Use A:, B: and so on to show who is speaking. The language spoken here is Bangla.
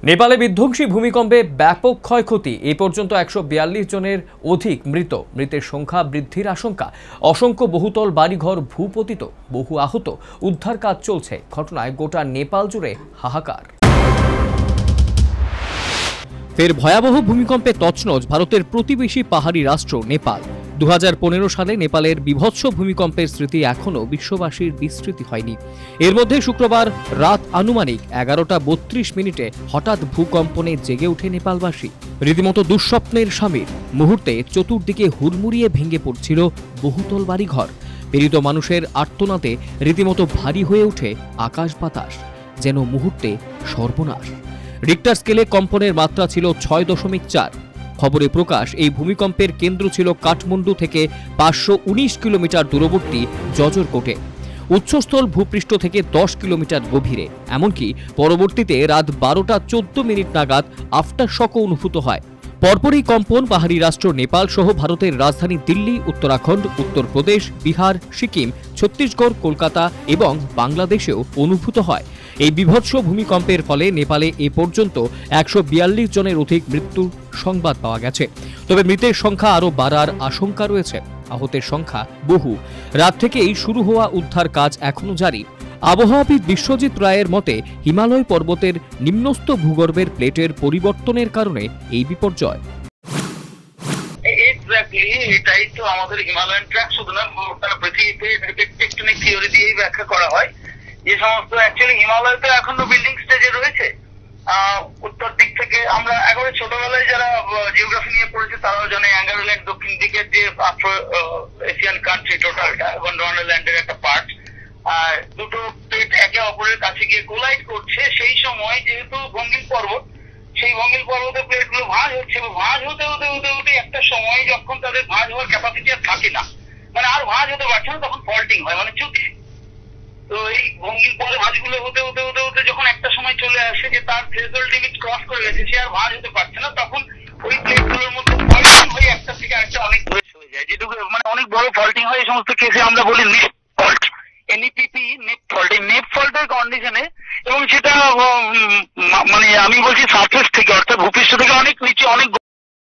A: নেপালে বিধ্বংসী ভূমিকম্পে ব্যাপক ক্ষয়ক্ষতি। এই পর্যন্ত 142 জনের অধিক মৃতের সংখ্যা বৃদ্ধির আশঙ্কা। অসংখ্য বহুতল বাড়িঘর ভূপতিত, বহু আহত। উদ্ধার কাজ চলছে। ঘটনায় গোটা নেপাল জুড়ে হাহাকার। ফের ভয়াবহ ভূমিকম্পে তছনছ ভারতের প্রতিবেশী পাহাড়ি রাষ্ট্র নেপাল। 2015 সালে নেপালের বিভৎস ভূমিকম্পের স্মৃতি এখনও বিশ্ববাসীর বিস্মৃতি হয়নি। এর মধ্যে শুক্রবার রাত আনুমানিক 11:32 হঠাৎ ভূকম্পনে জেগে ওঠে নেপালবাসী। রীতিমতো দুঃস্বপ্নের স্বামীর মুহূর্তে চতুর্দিকে হুড়মুড়িয়ে ভেঙে পড়ছিল বহুতল বাড়িঘর। পীড়িত মানুষের আর্তনাদে রীতিমতো ভারী হয়ে ওঠে আকাশ বাতাস, যেন মুহূর্তে সর্বনাশ। রিক্টার স্কেলে কম্পনের মাত্রা ছিল 6.4। খবরে প্রকাশ, এই ভূমিকম্পের কেন্দ্র ছিল কাঠমান্ডু থেকে 519 কিলোমিটার দূরবর্তী জজরকোটে। উৎসস্থল ভূপৃষ্ঠ থেকে 10 কিলোমিটার গভীরে। এমনকি পরবর্তীতে রাত 12:14 নাগাদ আফটার শকও অনুভূত হয়। পরপরই কম্পন পাহাড়ি রাষ্ট্র নেপাল সহ ভারতের রাজধানী দিল্লি, উত্তরাখণ্ড, উত্তরপ্রদেশ, বিহার, সিকিম, ছত্তিশগড়, কলকাতা এবং বাংলাদেশেও অনুভূত হয়। এই বিভৎস ভূমিকম্পের ফলে নেপালে এ পর্যন্ত 142 জনের অধিক মৃত্যুর সংবাদ পাওয়া গেছে। তবে মৃতের সংখ্যা আরও বাড়ার আশঙ্কা রয়েছে। আহতের সংখ্যা বহু। রাত থেকেই শুরু হওয়া উদ্ধার কাজ এখনো জারি। আবহাওয়াবিদ বিশ্বজিৎ রায়ের মতে, হিমালয় পর্বতের নিম্নস্থ ভূগর্ভের প্লেটের পরিবর্তনের কারণে এই বিপর্যয়।
B: এটাই তো আমাদের হিমালয়ান ট্র্যাক, শুধু না গোটা পৃথিবীতে টেকটনিক থিওরি দিয়েই ব্যাখ্যা করা হয়। যে সমস্ত অ্যাকচুয়ালি হিমালয় তো এখনো বিল্ডিং স্টেজে রয়েছে। উত্তর দিক থেকে আমরা একবারে ছোটবেলায় যারা জিওগ্রাফি নিয়ে পড়েছে তারাও জানে অ্যাঙ্গারল্যান্ড দক্ষিণ দিকের যে এশিয়ান কান্ট্রি টোটালটা গন্ডওয়ানাল্যান্ডের একটা পার্ট, আর দুটো প্লেট একে অপরের কাছে গিয়ে কোলাইড করছে। সেই সময় যেহেতু ভঙ্গিল পর্বত, সেই ভঙ্গিল পর্বতের প্লেট গুলো ভাঁজ হচ্ছে, ভাঁজ হতে হতে হতে হতে একটা সময় যখন তাদের ভাঁজ হওয়ার ক্যাপাসিটি আর থাকে না, মানে আর ভাঁজ হতে পারছে না, তখন ফল্টিং হয়, মানে চ্যুতি। তো এই ভঙ্গিল পরে ভাঁজগুলো হতে হতে হতে হতে যখন একটা সময় চলে আসে যে তার থ্রেশহোল্ড লিমিট ক্রস করে গেছে, সে আর ভাঁজ হতে পারছে না, তখন ওই প্লেটগুলোর মধ্যে ফল্টিং হয়ে একটা থেকে আরেকটা অনেক দূরে চলে যায়, যেটুকু মানে অনেক বড় ফল্টিং হয়। এই সমস্ত কেসে আমরা বলি নেপ ফল্ট, এনইপিপি, নেপ ফল্ট। এই নেপ ফল্টের কন্ডিশনে, এবং সেটা মানে আমি বলছি সারফেস